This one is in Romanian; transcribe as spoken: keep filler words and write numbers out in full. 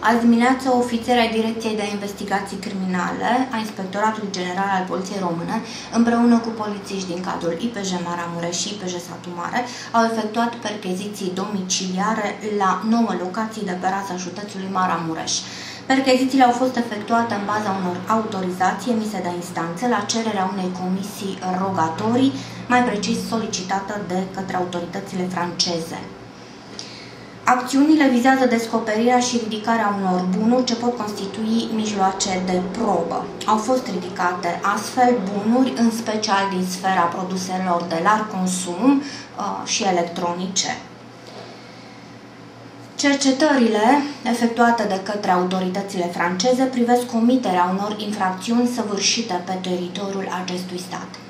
Azi dimineață, ofițeri ai Direcției de Investigații Criminale a Inspectoratului General al Poliției Române, împreună cu polițiști din cadrul I P J Maramureș și I P J Satu Mare, au efectuat percheziții domiciliare la nouă locații de pe raza județului Maramureș. Perchezițiile au fost efectuate în baza unor autorizații emise de instanță la cererea unei comisii rogatorii, mai precis solicitată de către autoritățile franceze. Acțiunile vizează descoperirea și ridicarea unor bunuri ce pot constitui mijloace de probă. Au fost ridicate astfel bunuri, în special din sfera produselor de larg consum uh, și electronice. Cercetările efectuate de către autoritățile franceze privesc comiterea unor infracțiuni săvârșite pe teritoriul acestui stat.